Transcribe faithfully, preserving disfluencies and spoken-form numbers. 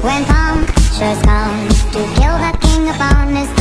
When punctures come to kill the king upon his